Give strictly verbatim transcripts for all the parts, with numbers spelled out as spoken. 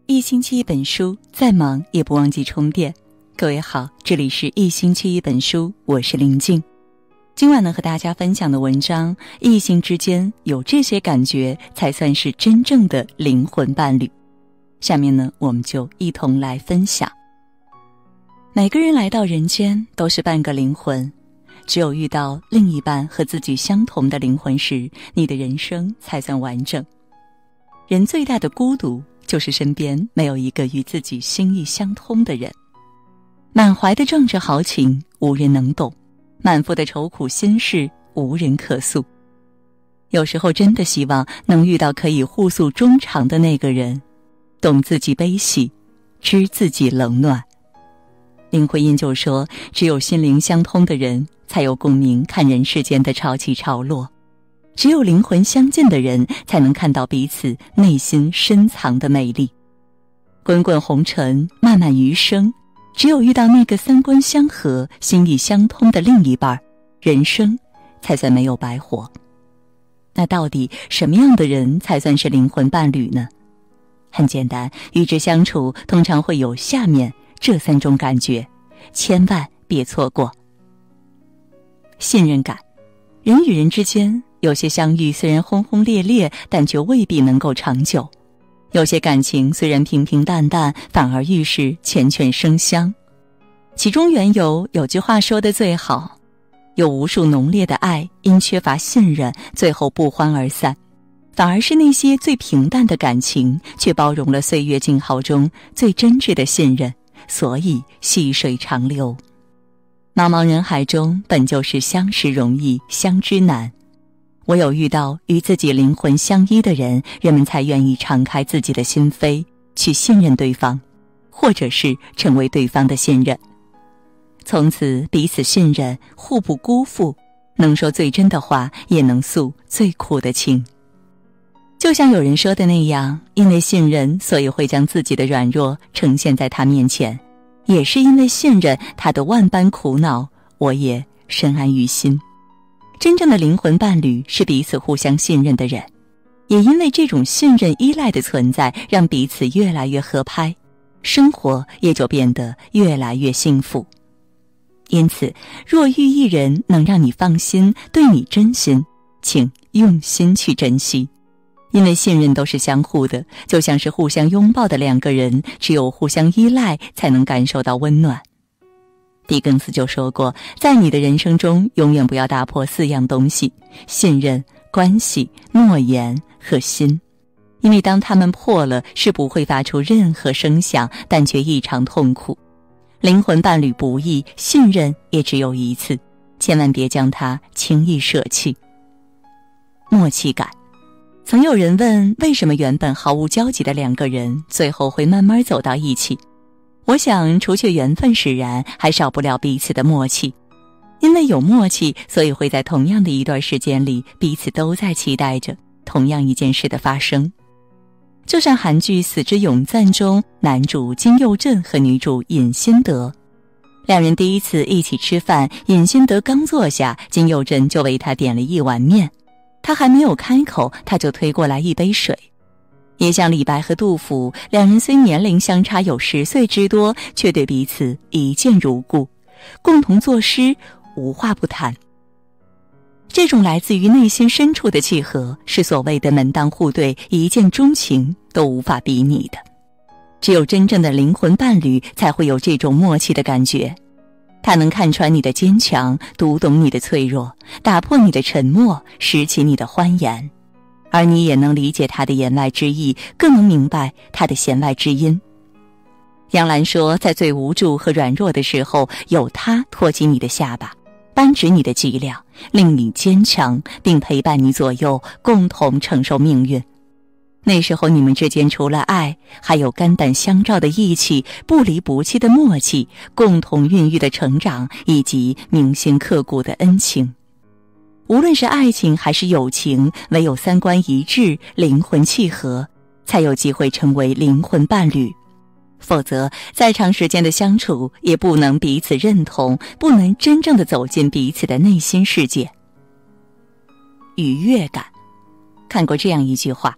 一星期一本书，再忙也不忘记充电。各位好，这里是一星期一本书，我是林静。今晚呢，和大家分享的文章，异性之间有这些感觉才算是真正的灵魂伴侣。下面呢，我们就一同来分享。每个人来到人间都是半个灵魂，只有遇到另一半和自己相同的灵魂时，你的人生才算完整。人最大的孤独就是身边没有一个与自己心意相通的人。满怀的壮志豪情无人能懂，满腹的愁苦心事无人可诉。有时候真的希望能遇到可以互诉衷肠的那个人，懂自己悲喜，知自己冷暖。林徽因就说，只有心灵相通的人才有共鸣看人世间的潮起潮落，只有灵魂相近的人才能看到彼此内心深藏的美丽。滚滚红尘，漫漫余生，只有遇到那个三观相合、心意相通的另一半，人生才算没有白活。那到底什么样的人才算是灵魂伴侣呢？很简单，与之相处通常会有下面这三种感觉，千万别错过。信任感，人与人之间有些相遇虽然轰轰烈烈，但却未必能够长久；有些感情虽然平平淡淡，反而遇事缱绻生香。其中缘由，有句话说得最好，有无数浓烈的爱因缺乏信任最后不欢而散，反而是那些最平淡的感情却包容了岁月静好中最真挚的信任，所以细水长流。茫茫人海中，本就是相识容易相知难，唯有遇到与自己灵魂相依的人，人们才愿意敞开自己的心扉，去信任对方，或者是成为对方的信任。从此彼此信任，互不辜负，能说最真的话，也能诉最苦的情。就像有人说的那样，因为信任，所以会将自己的软弱呈现在他面前，也是因为信任，他的万般苦恼我也深谙于心。真正的灵魂伴侣是彼此互相信任的人，也因为这种信任依赖的存在，让彼此越来越合拍，生活也就变得越来越幸福。因此，若遇一人能让你放心，对你真心，请用心去珍惜。因为信任都是相互的，就像是互相拥抱的两个人，只有互相依赖才能感受到温暖。狄更斯就说过，在你的人生中永远不要打破四样东西：信任、关系、诺言和心。因为当他们破了，是不会发出任何声响，但却异常痛苦。灵魂伴侣不易，信任也只有一次，千万别将它轻易舍弃。默契感，曾有人问，为什么原本毫无交集的两个人最后会慢慢走到一起？我想除却缘分使然，还少不了彼此的默契。因为有默契，所以会在同样的一段时间里，彼此都在期待着同样一件事的发生。就像韩剧《死之永赞》中，男主金佑镇和女主尹新德，两人第一次一起吃饭，尹新德刚坐下，金佑镇就为他点了一碗面，他还没有开口，他就推过来一杯水。也像李白和杜甫，两人虽年龄相差有十岁之多，却对彼此一见如故，共同作诗，无话不谈。这种来自于内心深处的契合，是所谓的门当户对、一见钟情都无法比拟的。只有真正的灵魂伴侣，才会有这种默契的感觉。他能看穿你的坚强，读懂你的脆弱，打破你的沉默，拾起你的欢颜，而你也能理解他的言外之意，更能明白他的弦外之音。杨澜说，在最无助和软弱的时候，有他托起你的下巴，扳直你的脊梁，令你坚强，并陪伴你左右，共同承受命运。那时候你们之间除了爱，还有肝胆相照的义气，不离不弃的默契，共同孕育的成长，以及铭心刻骨的恩情。无论是爱情还是友情，唯有三观一致，灵魂契合，才有机会成为灵魂伴侣。否则再长时间的相处，也不能彼此认同，不能真正的走进彼此的内心世界。愉悦感，看过这样一句话，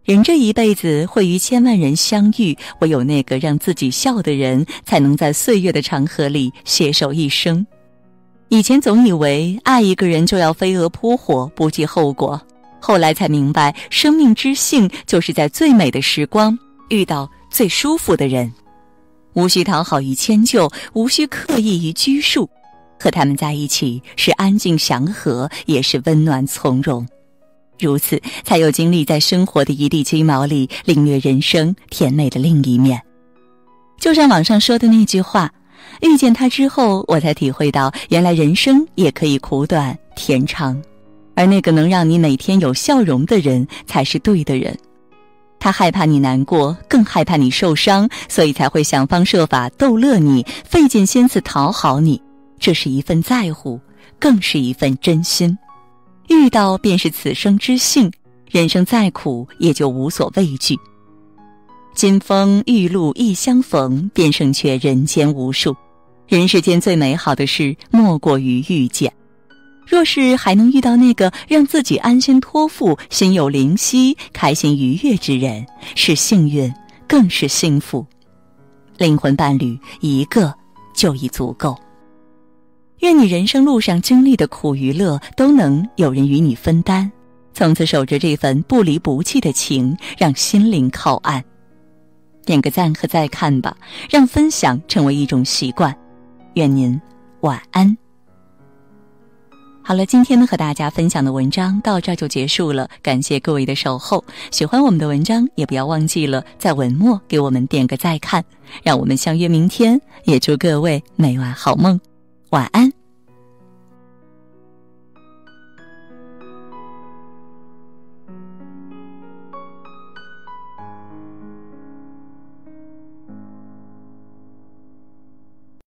人这一辈子会与千万人相遇，唯有那个让自己笑的人，才能在岁月的长河里携手一生。以前总以为爱一个人就要飞蛾扑火，不计后果，后来才明白，生命之幸就是在最美的时光遇到最舒服的人，无需讨好与迁就，无需刻意与拘束，和他们在一起是安静祥和，也是温暖从容。如此才有精力在生活的一地鸡毛里领略人生甜美的另一面。就像网上说的那句话，遇见他之后，我才体会到原来人生也可以苦短甜长，而那个能让你每天有笑容的人才是对的人。他害怕你难过，更害怕你受伤，所以才会想方设法逗乐你，费尽心思讨好你，这是一份在乎，更是一份真心。遇到便是此生之幸，人生再苦也就无所畏惧。金风玉露一相逢，便胜却人间无数。人世间最美好的事，莫过于遇见。若是还能遇到那个让自己安心托付、心有灵犀、开心愉悦之人，是幸运，更是幸福。灵魂伴侣一个就已足够。愿你人生路上经历的苦与乐都能有人与你分担，从此守着这份不离不弃的情，让心灵靠岸。点个赞和再看吧，让分享成为一种习惯。愿您晚安。好了，今天呢和大家分享的文章到这就结束了，感谢各位的守候。喜欢我们的文章，也不要忘记了在文末给我们点个再看，让我们相约明天，也祝各位每晚好梦。晚安。